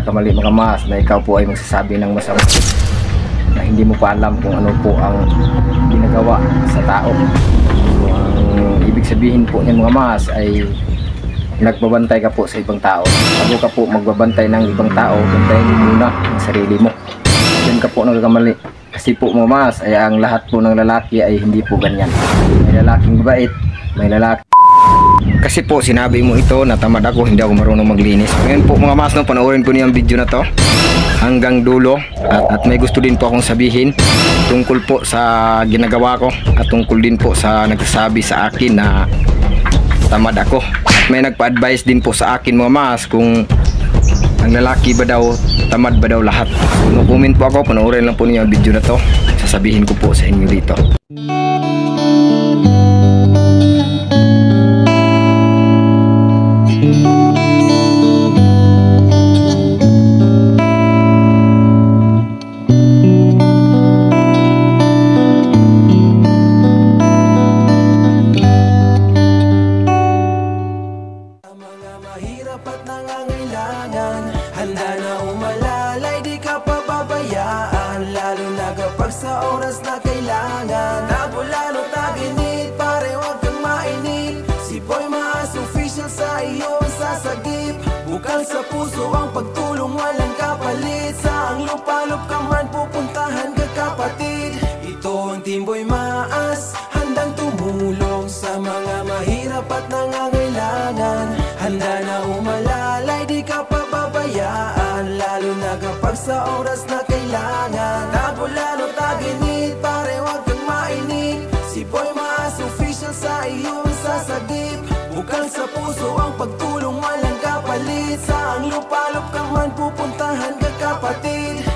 nagkakamali mga mas, na ikaw po ay magsasabi ng masama na hindi mo pa alam kung ano po ang ginagawa sa tao. So, ang ibig sabihin po niyan mga mas ay nagbabantay ka po sa ibang tao. Bago ka po magbabantay ng ibang tao, bantayan mo muna ang sarili mo. Diyan ka po nagkakamali. Kasi po mga mas, ay ang lahat po ng lalaki ay hindi po ganyan. May lalaking mabait, may lalaki. Kasi po sinabi mo ito na tamad ako, hindi ako marunong maglinis. Ngayon po mga mas, no, panoorin po niyo ang video na to hanggang dulo. At may gusto din po akong sabihin tungkol po sa ginagawa ko. At tungkol din po sa nagsasabi sa akin na tamad ako. At may nagpa-advise din po sa akin mga mas kung ang lalaki ba daw, tamad ba daw lahat. So, no comment po ako, panoorin lang po niyo ang video na to. Sasabihin ko po sa inyo dito. Handa na umalalay, di ka pababayaan, lalo na kapag sa oras na kailangan. Tabulano, taginit, pare wag kang mainip. Si Boy Maas official sa iyong sasagip. Bukal sa puso ang pagtulong, walang kapalit. Sa ang lupalop ka man, pupuntahan ka kapatid. Ito ang Team Boy Maas, handang tumulong sa mga mahirap at nangangailangan. Handa na umalalay, di ka pababayaan, lalo na kapag sa oras na kailangan. Tabulano, taginit, pare wag kang mainip. Si Boy Maas official sa iyong sasagip. Bukal sa puso ang pagtulong, walang kapalit. Sa ang lupalop ka man, pupuntahan ka kapatid.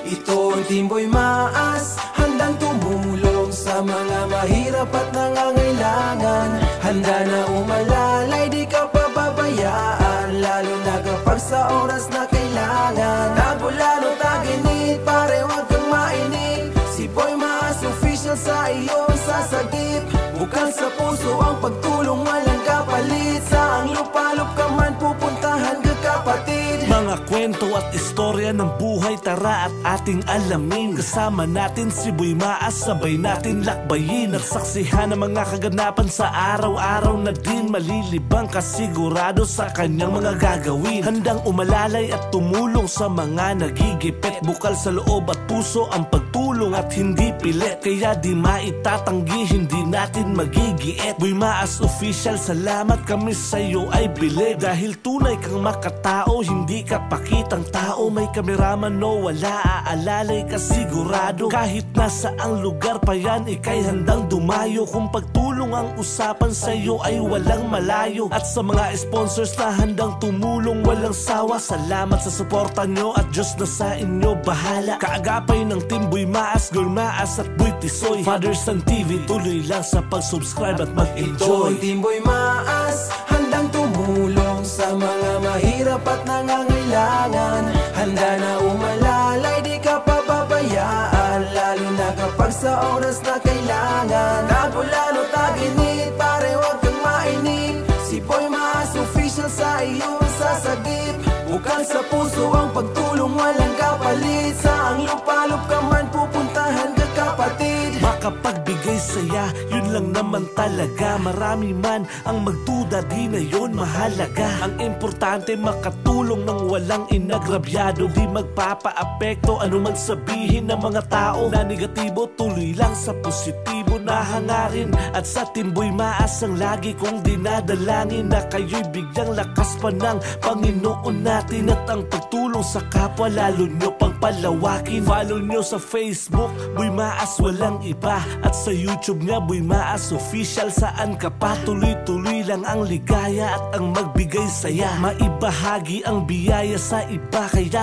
Ito ang Team Boy Maas, handang tumulong sa mga mahirap at nangangailangan. Handa na umalalay, di ka pababayaan, lalo na kapag sa oras na kailangan. Tagulan o taginit, pare wag kang mainip. Si Boy Maas official sa iyong sasagip. Bukal sa puso ang pagtulong, walang kapalit. Saang lupalop ka man, pupuntahan ka kapatid. Mga kwento at istorya ng buhay, tara at ating alamin. Kasama natin si Boy Maas, sabay natin lakbayin. Nagsaksihan ng mga kaganapan sa araw-araw na din. Malilibang kasigurado sa kanyang mga gagawin. Handang umalalay at tumulong sa mga nagigipit. Bukal sa loob at puso ang pagtulong at hindi pilit. Kaya di maitatanggi, hindi natin magigiit. Boy Maas official, salamat kami sa'yo ay bilib. Dahil tunay kang makatao, hindi ka pakitang tao. May kameraman no wala, aalalay ka sigurado. Kahit nasa ang lugar pa yan, ikay handang dumayo. Kung pagtulong ang usapan sa'yo ay walang malayo. At sa mga sponsors na handang tumulong, walang sawa, salamat sa suporta nyo at Diyos na sa inyo bahala. Kaagapay ng Team Boy Maas, Girl Maas at Boy Tisoy, Father Son TV, tuloy lang sa pag-subscribe at Ito mag-enjoy. ang Team Boy Maas, handang tumulong sa mga mahirap at nangangailangan. Handa na umalalay, di ka pababayaan, lalo na kapag sa oras na kailangan. Tagulan o taginit, pare wag kang mainip. Si Boy Maas official sa iyong sasagip. Bukal sa puso ang pagtulong, walang kapalit. Saang lupalop ka man, pupuntahan ka kapatid. Makapagbigay saya, yun lang naman talaga. Marami man ang magduda, di na yun mahalaga. Ang importante makatulong ng walang inagrabyado. Di magpapaapekto anuman sabihin ng mga tao na negatibo, tuloy lang sa positibo na hangarin. At sa Team Boy Maas ang lagi kong dinadalangin, na kayo'y bigyang lakas pa ng Panginoon natin. At ang pagtulong sa kapwa lalo nyo pang palawakin. Follow nyo sa Facebook, Boy Maas walang iba. At sa YouTube nga, Boy Maas official, saan ka pa? Tuloy-tuloy lang ang ligaya at ang magbigay saya. Maibahagi ang biyaya sa iba, kaya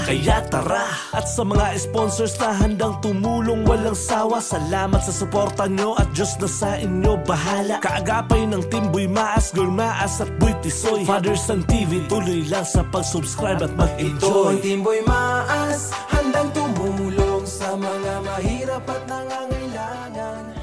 tara. At sa mga sponsors na handang tumulong, walang sawa, salamat sa suporta nyo at Diyos na sa inyo bahala. Kaagapay ng Team Boy Maas, Girl Maas at Boy Tisoy, Father Son TV, tuloy lang sa pag-subscribe at Ito ang mag-enjoy. Team Boy Maas, handang tumulong sa mga mahirap at nangangailangan.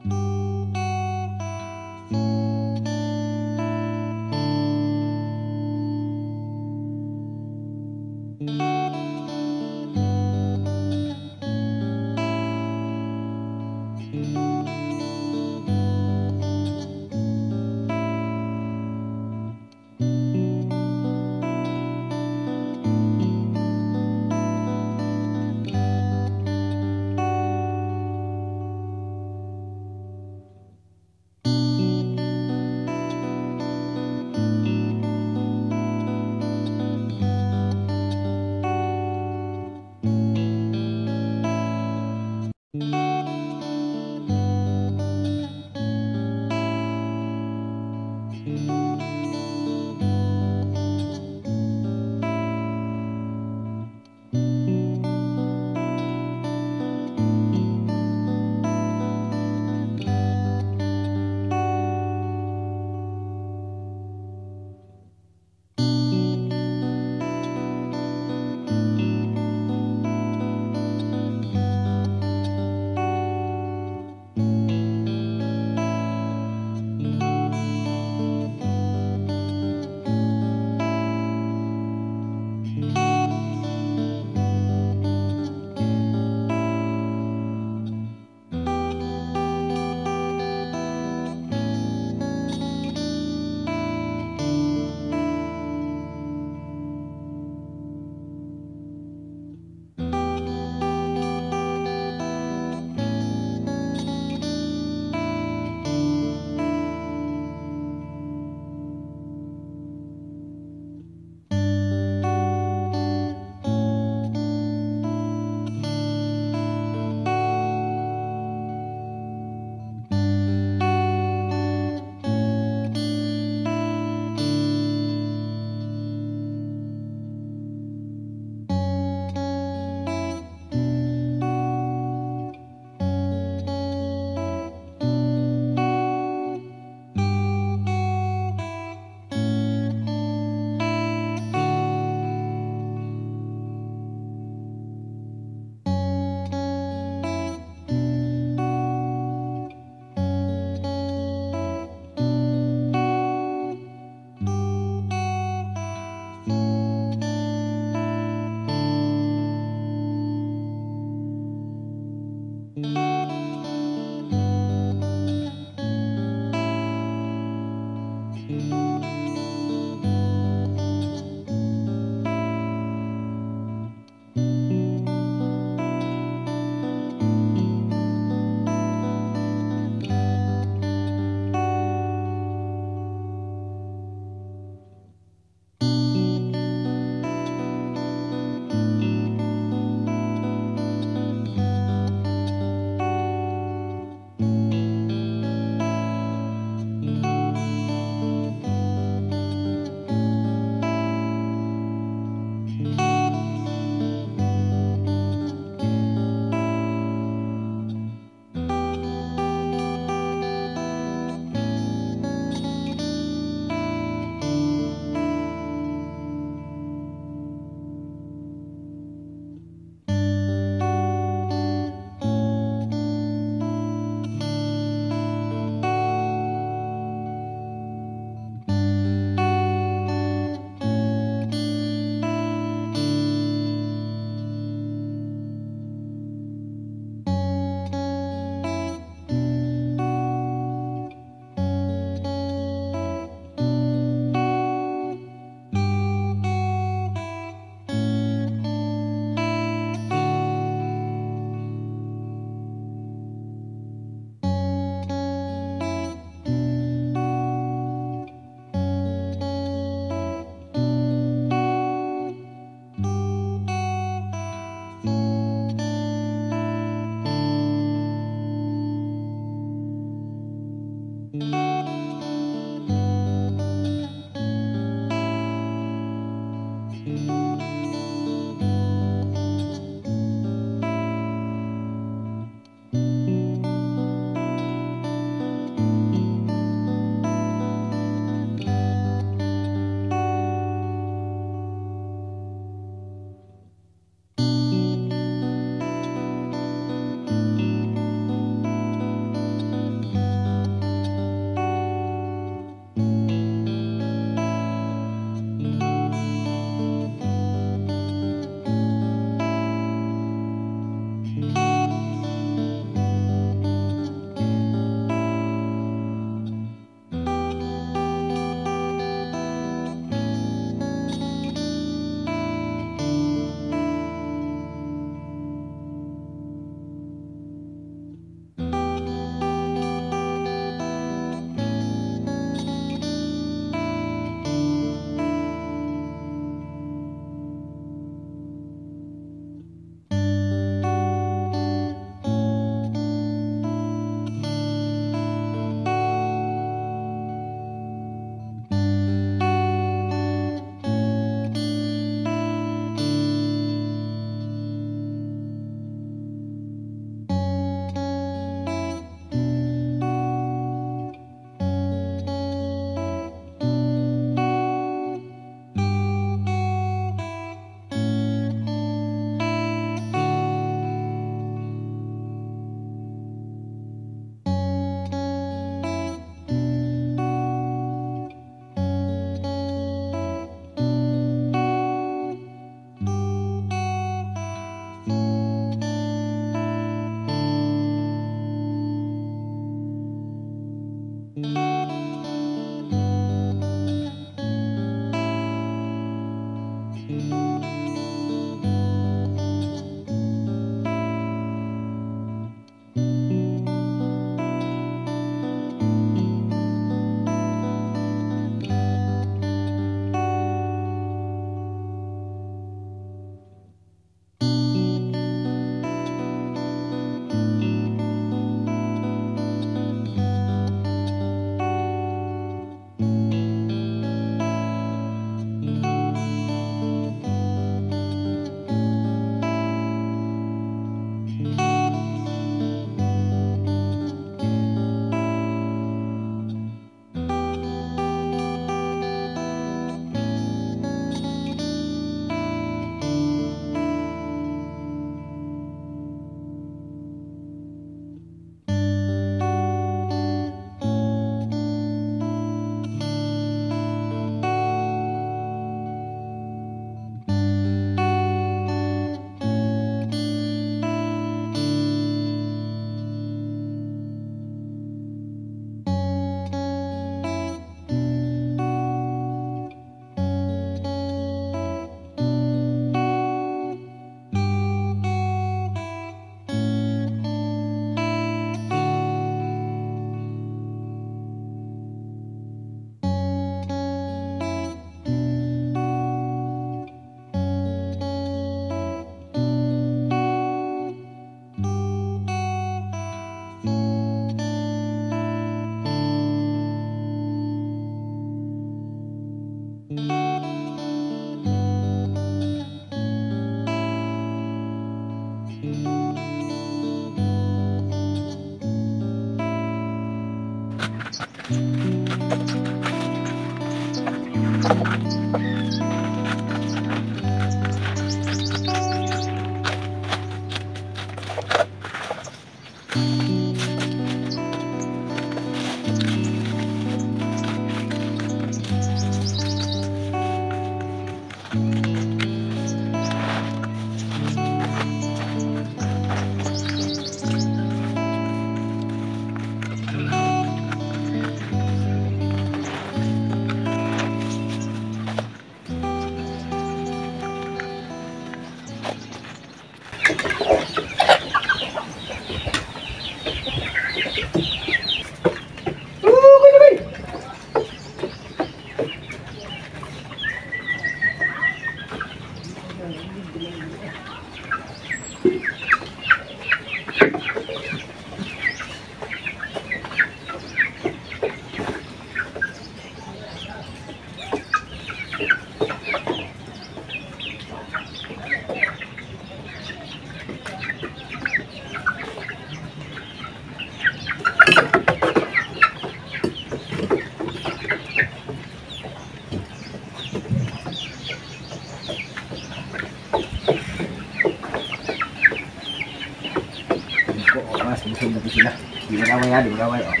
Busog na po sila. Di magaway ha, di magaway. Oh.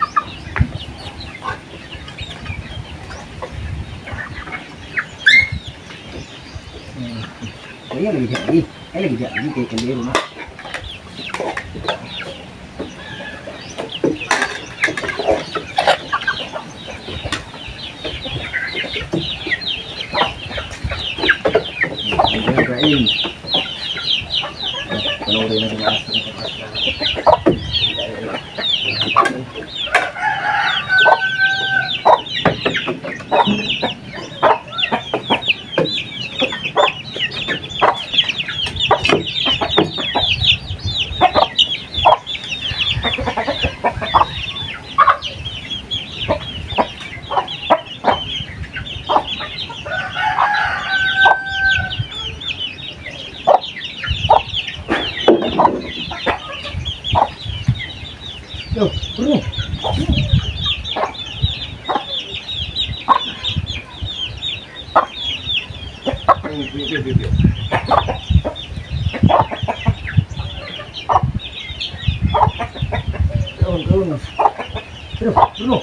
Ayan lagi dia lagi. Ay lagi dia lagi kay kandero na. Ayan. Panoorin na sila sa Yo, Bruno. Bruno. Bruno.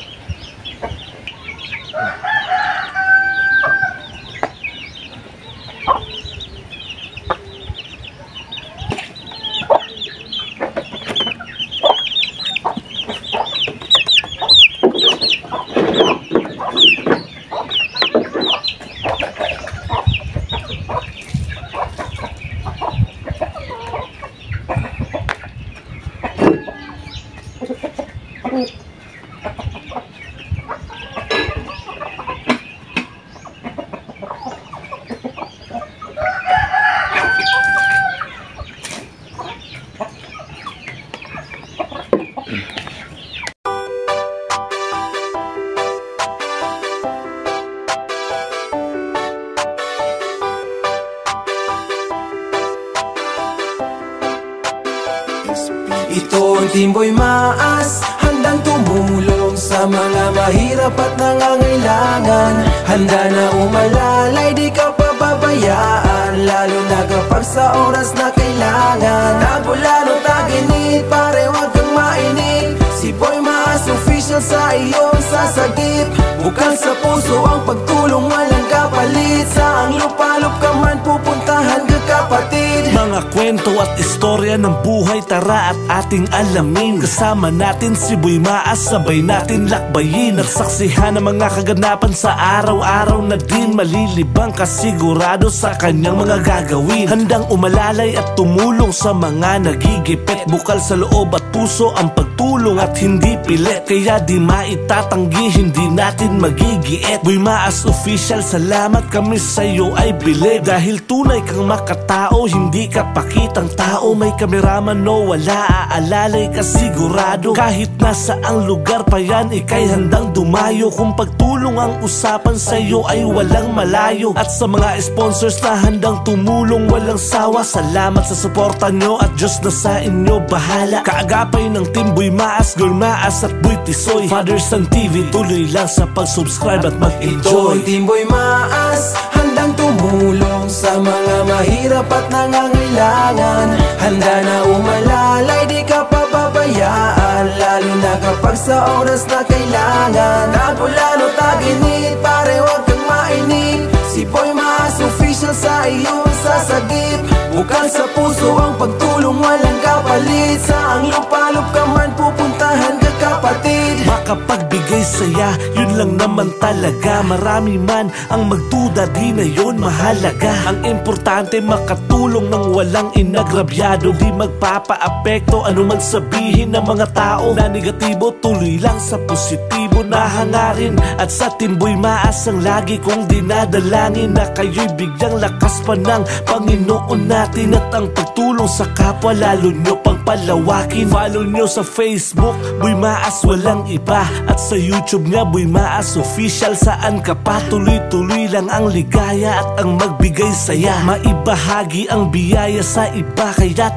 Ito ang Timboy Maas, handang tumulong sa mga mahirap at nangangailangan. Handa na umalalay, di ka pababayaan, lalo na kapag sa oras na kailangan. Tagulano, taginit, pare wag kang mainip. Si Boy Maas official sa iyong sasagip. Bukal sa puso ang pagtulong, walang kapalit. Saang lupalop ka man pupuntahan ka kapatid. Mga kwento at istorya ng buhay, tara at ating alamin. Kasama natin si Boy Maas, sabay natin lakbayin. Nagsaksihan ng mga kaganapan sa araw-araw na din. Malilibang kasigurado sa kanyang mga gagawin. Handang umalalay at tumulong sa mga nagigipit. Bukal sa loob at puso ang pagtulong at hindi pilit. Kaya di maitatanggi, hindi natin magigiit. Boy Maas official, salamat kami sa'yo ay bilib. Dahil tunay kang makatao, hindi ka pakitang tao. May kameraman no wala, aalalay ka sigurado. Kahit nasa ang lugar pa yan, ikay handang dumayo. Kung pagtulong ang usapan sa'yo ay walang malayo. At sa mga sponsors na handang tumulong walang sawa, salamat sa suporta nyo at Diyos na sa inyo bahala. Kaagapay ng Team Boy Maas, Girl Maas at Boy Tisoy, Father Son TV, tuloy lang sa pag-subscribe at mag-enjoy. Ito ang Timboy Maas, handang tumulong sa mga mahirap at nangangailangan. Handa na umalalay, di ka pababayaan, lalo na kapag sa oras na kailangan. Tagulano, taginit, pare wag kang mainip. Si Boy Maas official sa iyong sasagip. Bukal sa puso ang pagtulong, walang kapalit. Saang lupalop ka man pupuntahan ka kapatid. Makapagbigay saya, yun lang naman talaga. Marami man ang magduda, di na yun mahalaga. Ang importante makatulong ng walang inagrabyado. Di magpapaapekto anuman sabihin ng mga tao na negatibo. Tuloy lang sa positibo na hangarin. At sa Team Boy Maas ang lagi kong dinadalangin, na kayo'y bigyang lakas pa ng Panginoon natin. At ang pagtulong sa kapwa lalo nyo pang palawakin. Follow nyo sa Facebook, Boy Maas walang iba. At sa YouTube nga, Boy Maas official. Saan ka pa, tuloy-tuloy lang ang ligaya at ang magbigay saya. Maibahagi ang biyaya sa iba, kaya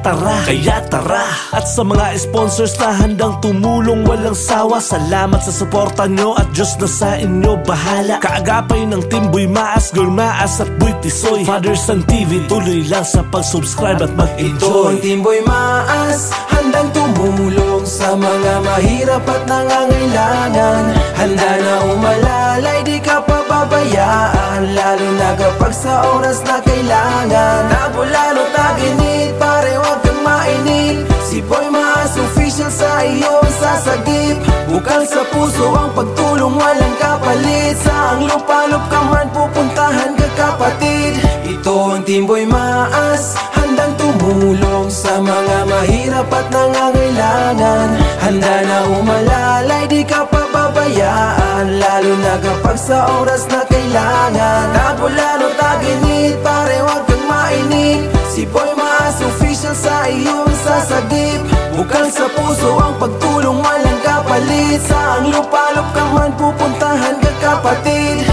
tara. At sa mga sponsors na handang tumulong walang sawa, salamat sa suporta nyo at Diyos na sa inyo bahala. Kaagapay ng Team Boy Maas, Girl Maas at Boy Tisoy, Father Son TV, tuloy lang sa pag-subscribe at mag-enjoy. Ito ang Timboy Maas, maas, handang tumulong sa mga mahirap at nangangailangan. Handa na umalalay, di ka pababayaan, lalo na kapag sa oras na kailangan. Nabulalo taginit, pare wag kang mainip. Si Boy Maas official sa iyong sasagip. Bukal sa puso ang pagtulong, walang kapalit. Saang lupalop ka man, pupuntahan ka kapatid. Ito ang Team Boy Maas, handang tumulong sa mga mahirap at nangangailangan. Handa na umalalay, di ka pababayaan, lalo na kapag sa oras na kailangan. Nabulalo taginit, pare wag kang mainip. Si Boy Maas official sa iyong sasagip. Bukal sa puso ang pagtulong, walang kapalit. Saang lupalop ka man, pupuntahan ka kapatid.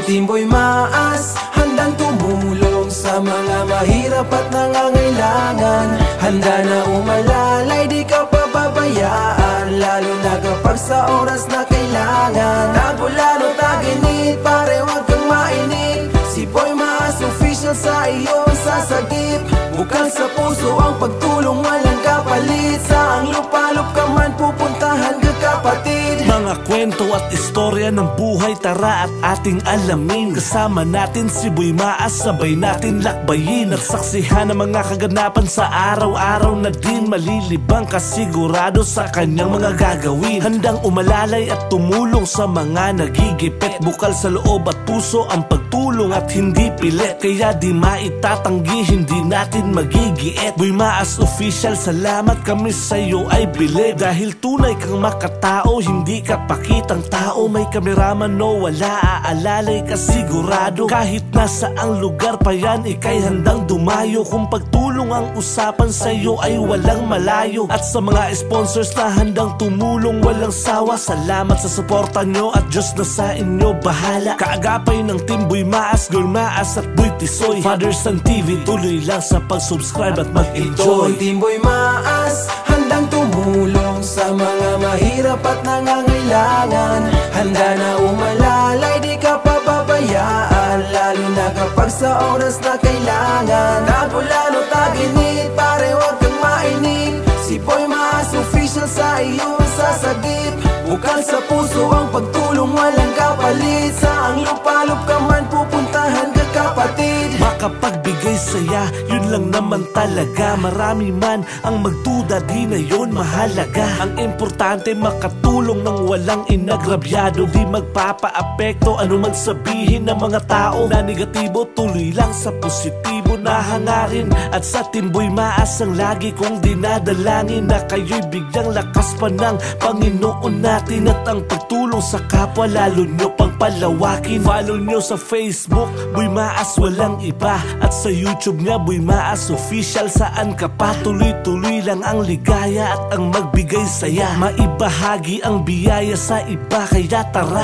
Timboy Maas, handang tumulong sa mga mahirap at nangangailangan. Handa na umalalay, di ka pababayaan, lalo na kapag sa oras na kailangan. Tagulano, taginit, pare wag kang mainip. Si Boy Maas official sa iyong sasagip. Bukal sa puso ang pagtulong, walang kapalit. Saang lupalop ka man pupuntahan ka kapatid. Mga kwento at istorya ng buhay, tara at ating alamin. Kasama natin si Boy Maas, sabay natin lakbayin. Nagsaksihan ng mga kaganapan sa araw-araw na din. Malilibang kasigurado sa kanyang mga gagawin. Handang umalalay at tumulong sa mga nagigipit. Bukal sa loob at puso ang pagtulong at hindi pilit. Kaya di maitatanggi, hindi natin magigiit. Boy Maas official, salamat kami sa'yo ay bilib. Dahil tunay kang makatao, hindi ka pakitang tao. May kameraman no wala, aalalay ka sigurado. Kahit nasa ang lugar pa yan, ikay handang dumayo. Kung pagtulong ang usapan sa'yo ay walang malayo. At sa mga sponsors na handang tumulong walang sawa, salamat sa suporta nyo at Diyos na sa inyo bahala. Kaagapay ng Team Boy Maas, Girl Maas at Boy Tisoy, Father Son TV, tuloy lang sa pag-subscribe at mag-enjoy. Timboy Maas, handang tumulong sa mga mahirap at nangangailangan. Handa na umalalay, di ka pababayaan, lalo na kapag sa oras na kailangan. Tagulano, taginit, pare wag kang mainip. Si Boy Maas official sa iyong sasagip. Bukal sa puso ang pagtulong, walang kapalit. Saang lupalop ka man pupuntahan ka kapatid. Makapagbigay saya, yun lang naman talaga. Marami man ang magduda, di na yun mahalaga. Ang importante makatulong ng walang inagrabyado. Di magpapaapekto ano man sabihin ng mga tao na negatibo, tuloy lang sa positibo na hangarin. At sa Team Boy Maas ang lagi kong dinadalangin, na kayo'y bigyang lakas pa ng Panginoon natin. At ang pagtulong sa kapwa lalo nyo pang palawakin. Follow nyo sa Facebook, Boy Maas walang iba. At sa YouTube nga, Boy Maas official, saan ka pa? Tuloy-tuloy lang ang ligaya at ang magbigay saya. Maibahagi ang biyaya sa iba, kaya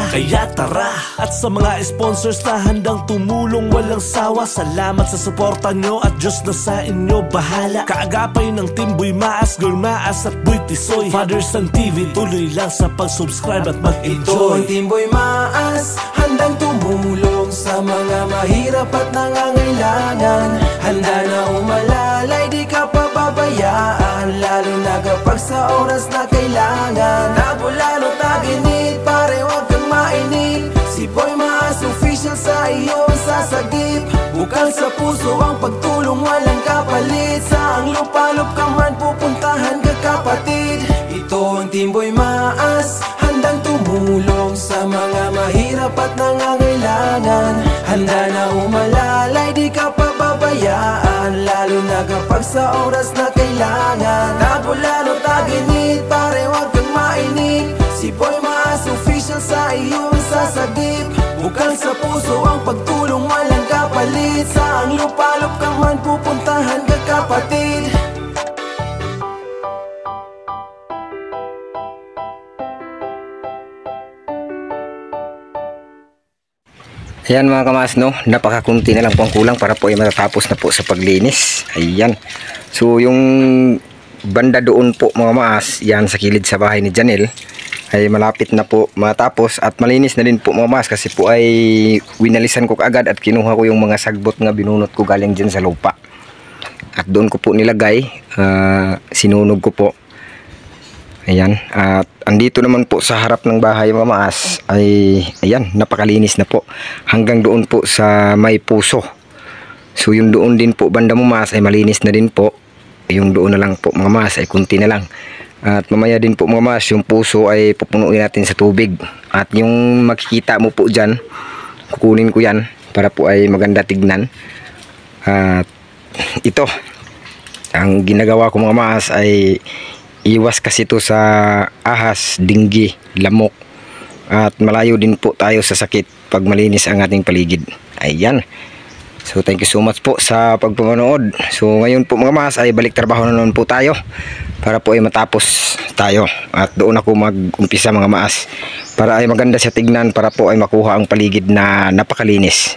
tara. At sa mga sponsors na handang tumulong walang sawa, salamat sa suporta nyo at Diyos na sa inyo bahala. Kaagapay ng Team Boy Maas, Girl Maas at Boy Tisoy, Father Son TV, tuloy lang sa pag-subscribe at mag-enjoy. Timboy Maas, handang tumulong sa mga mahirap at nangangailangan. Handa na umalalay, di ka pababayaan, lalo na kapag sa oras na kailangan. Tagulano, taginit, pare wag kang mainip. Si Boy Maas official sa iyong sasagip. Bukal sa puso ang pagtulong, walang kapalit. Saang lupalop ka man pupuntahan ka kapatid. Ito ang Team Boy Maas, handang tumulong sa mga mahirap at nangangailangan. Handa na umalalay, di ka pababayaan, lalo na kapag sa oras na kailangan. Tagulano, taginit, pare wag kang mainip. Si Boy Maas official sa iyong sasagip. Bukal sa puso ang pagtulong, walang kapalit. Saang lupalop ka man pupuntahan ka kapatid. Ayan mga kamas, no, napakakunti na lang po ang kulang para po ay matatapos na po sa paglinis. Ayan. So yung banda doon po mga maas, yan sa kilid sa bahay ni Janelle, ay malapit na po matapos at malinis na din po mga maas, kasi po ay winalisan ko kaagad at kinuha ko yung mga sagbot nga binunot ko galing dyan sa lupa. At doon ko po nilagay, sinunog ko po. Ayan, at andito naman po sa harap ng bahay mga maas ay ayan, napakalinis na po hanggang doon po sa may puso. So yung doon din po banda mga maas ay malinis na din po. Yung doon na lang po mga maas ay kunti na lang. At mamaya din po mga maas, yung puso ay pupunuin natin sa tubig. At yung makikita mo po dyan, kukunin ko yan para po ay maganda tignan. At ito, ang ginagawa ko mga maas ay iwas kasi ito sa ahas, dinggi, lamok. At malayo din po tayo sa sakit pag malinis ang ating paligid. Ayan. So thank you so much po sa pagpapanood. So ngayon po mga mas ay balik trabaho na naman po tayo. para po ay matapos tayo at doon ako mag-umpisa mga maas para ay maganda sa tignan, para po ay makuha ang paligid na napakalinis.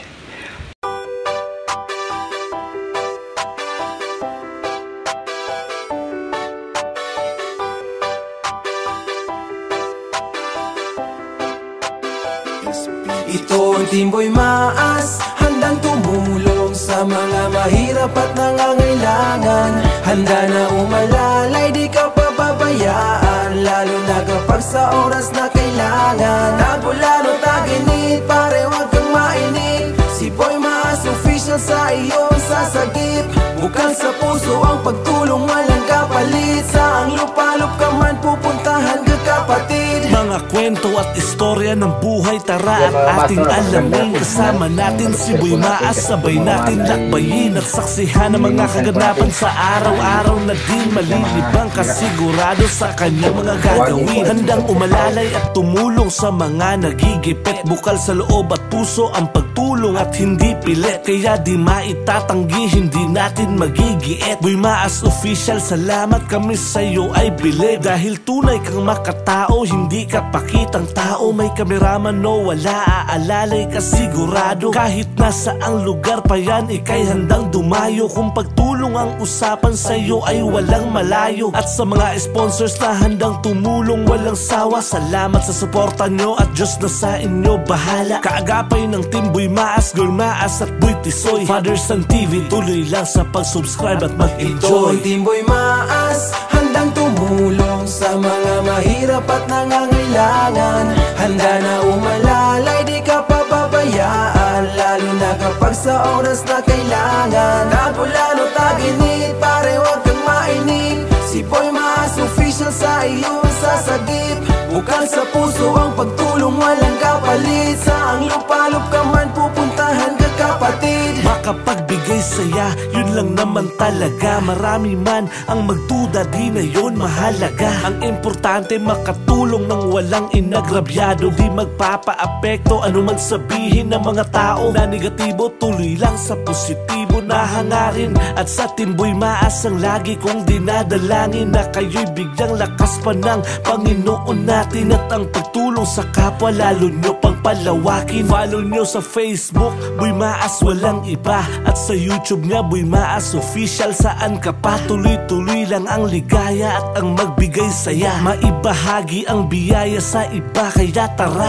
Ito ang Teamboy Maas, handang tumulong sa mga mahirap at nangangailangan. Handa na umalalay, di ka pababayaan, lalo na kapag sa oras na kailangan. Tagulan o taginit, pare wag kang mainip. Si Boy Maas official sa iyong sasagip. Bukal sa puso ang pagtulong, walang kapalit. Saang lupalop ka man pupuntahan ka kapatid. Mga kwento at istorya ng buhay, tara at ating alamin. Kasama natin si Boy Maas, sabay natin lakbayin at saksihan ng mga kaganapan sa araw-araw na din malilibang, kasigurado sa kanyang mga gagawin. Handang umalalay at tumulong sa mga nagigipit. Bukal sa loob at puso ang pagtulong at hindi pilit, kaya di maitatanggi, hindi natin magigiit. Boy Maas official, salamat kami sa'yo ay bilib. Dahil tunay kang makatao, hindi ka pakitang tao. May kameraman no wala, aalalay ka sigurado. Kahit nasa ang lugar pa yan, ikay handang dumayo. Kung pagtulong ang usapan sa'yo ay walang malayo. At sa mga sponsors na handang tumulong walang sawa, salamat sa suporta nyo at Diyos na sa inyo bahala. Kaagapay ng Team Boy Maas, Girl Maas at Boy Tisoy, Father Son TV, tuloy lang sa pag-subscribe at mag-enjoy. Ito ang Teamboy Maas, handang tumulong sa mga mahirap at nangangailangan. Handa na umalalay, di ka pababayaan, lalo na kapag sa oras na kailangan. Tagulan o taginit, pare wag kang mainip. Si Boy Maas official sa iyong sasagip. Bukal sa puso ang pagtulong, walang kapalit. Saang lupalop ka man pupuntahan ka kapatid. Makapagbigay saya, yun lang naman talaga. Marami man ang magduda, di na yun mahalaga. Ang importante makatulong ng walang inagrabyado. Di magpapaapekto anuman sabihin ng mga tao na negatibo, tuloy lang sa positibo na hangarin. At sa Team Boy Maas ang lagi kong dinadalangin, na kayo'y bigyang lakas pa ng Panginoon natin. At ang pagtulong sa kapwa lalo nyo pang palawakin. Follow nyo sa Facebook, Boy Maas walang iba. At sa YouTube nga, Boy Maas official, saan ka pa? Tuloy-tuloy lang ang ligaya at ang magbigay saya. Maibahagi ang biyaya sa iba, kaya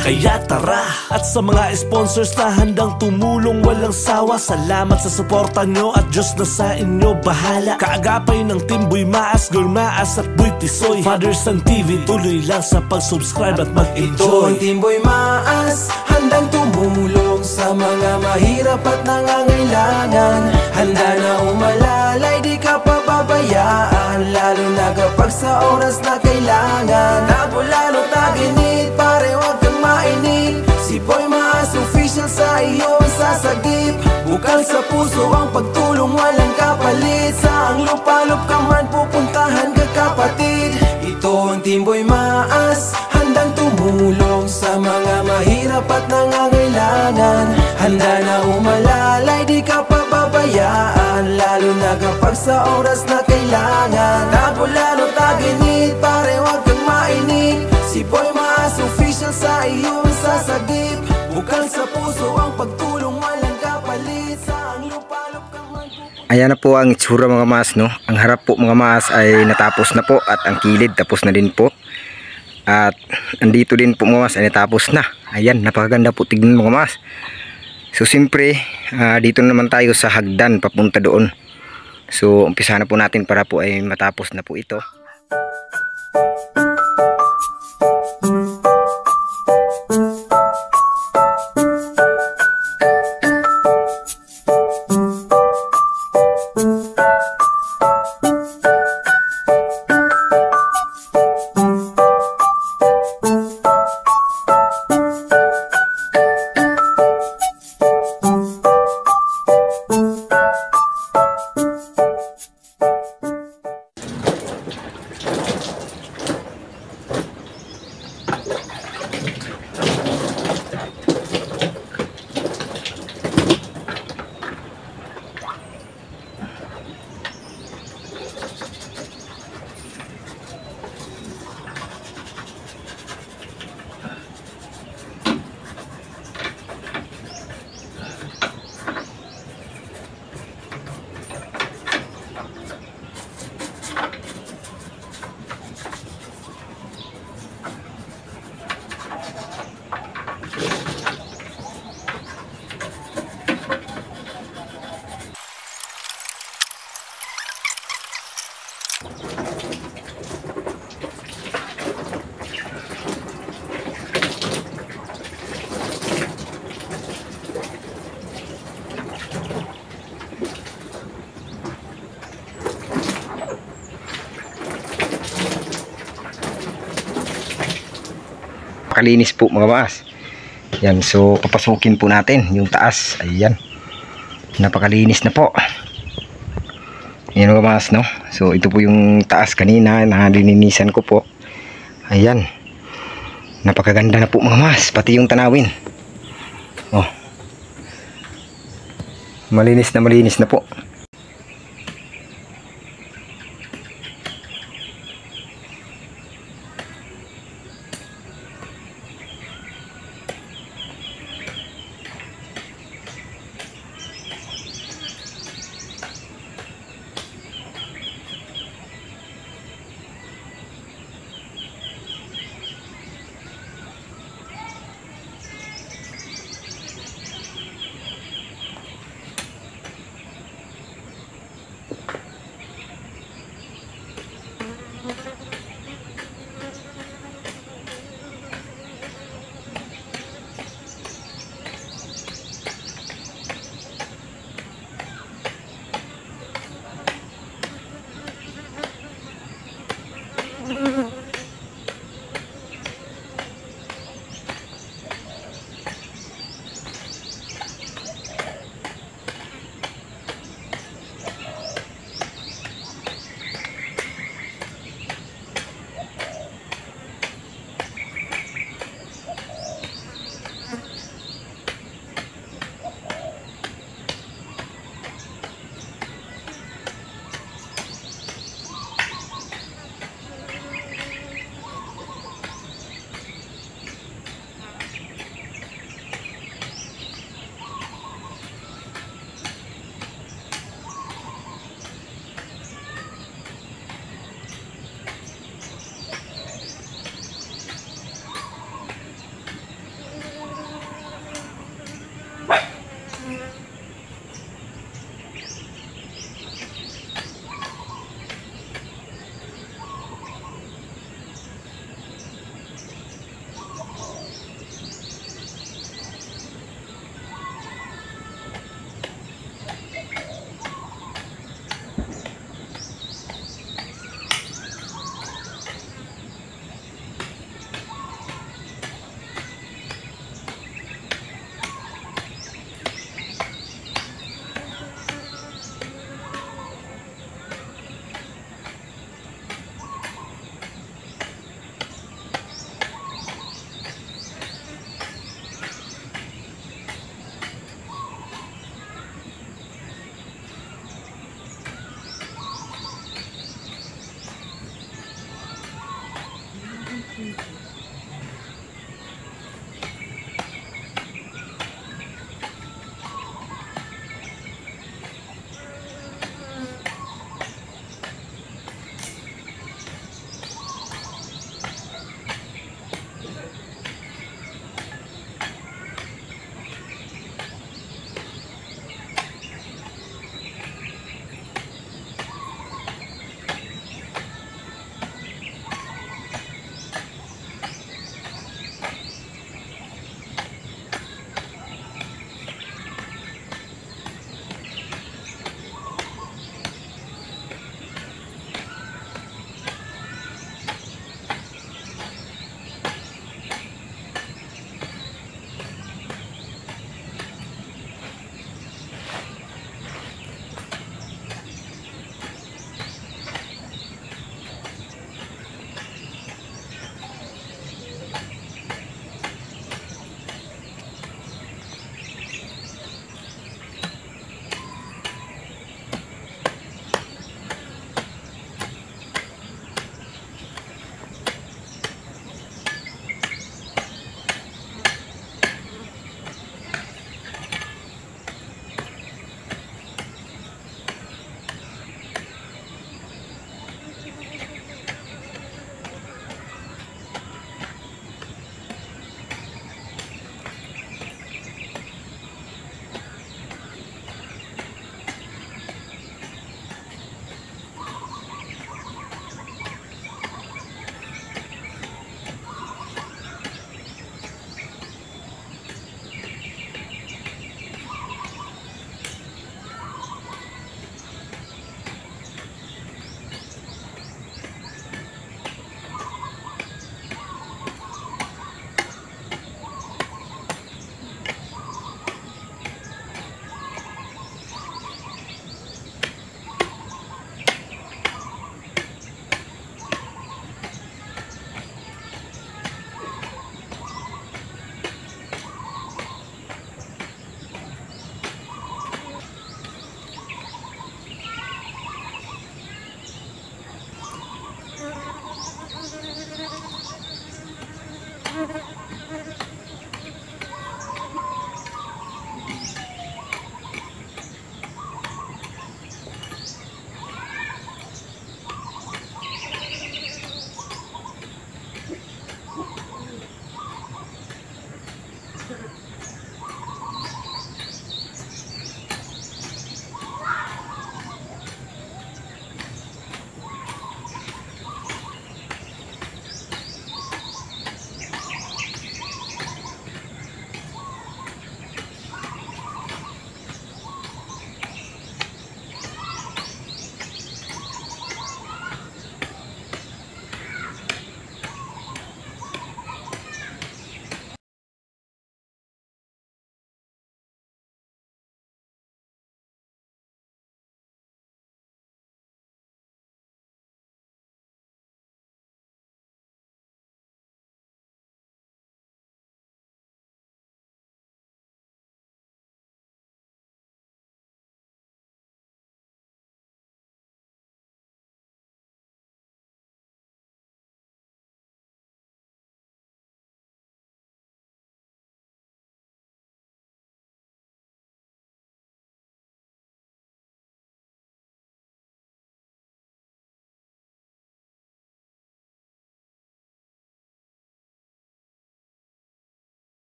tara. At sa mga sponsors na handang tumulong walang sawa, salamat sa suporta nyo at Diyos na sa inyo bahala. Kaagapay ng Team Boy Maas, Girl Maas at Boy Tisoy, Father Son TV, tuloy lang sa pag-subscribe at mag-enjoy. Ito ang Teamboy Maas, handang tumulong sa mga mahirap at nangangailangan. Handa na umalalay, di ka pababayaan, lalo na kapag sa oras na kailangan. Tagulan o taginit, pare wag kang mainip. Si Boy Maas official sa iyong sasagip. Bukal sa puso ang pagtulong, walang kapalit. Saang lupalop ka man pupuntahan ka kapatid. Ito ang Teamboy Maas, handang tumulong sa mga mahirap at nangangailangan. Handa na umalalay, di ka pababayaan, lalo na kapag sa oras na kailangan. Tagulan o taginit, pare wag kang mainip. Si Boy Maas official sa iyong sasagip. Bukal sa puso ang pagtulong, walang kapalit. Saang lupalop ka man. Ayan na po ang itsura mga maas, no? Ang harap po mga maas ay natapos na po at ang kilid tapos na din po. At andito din po mga maas ay natapos na. Ayan, napakaganda po tignan mga maas. So siyempre, dito naman tayo sa hagdan papunta doon. So umpisa na po natin para po ay matapos na po ito. napakalinis po mga mas. Yan, so papasukin po natin yung taas. Ayan, napakalinis na po. Ayan mga mas, no? So ito po yung taas kanina na lininisan ko po. Ayan, napakaganda na po mga mas, pati yung tanawin. Oh, malinis na po.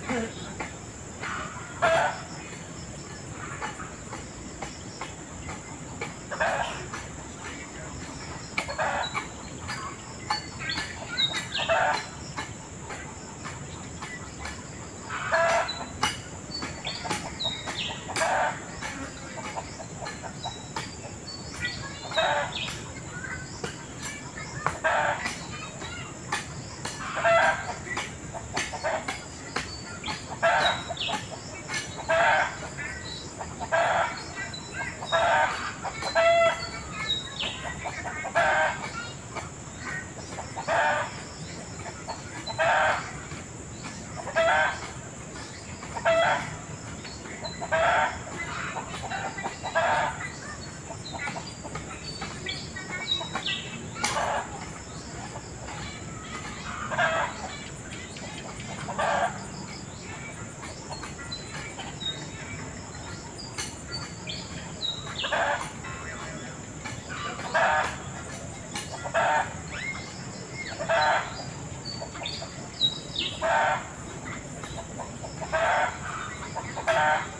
Ah!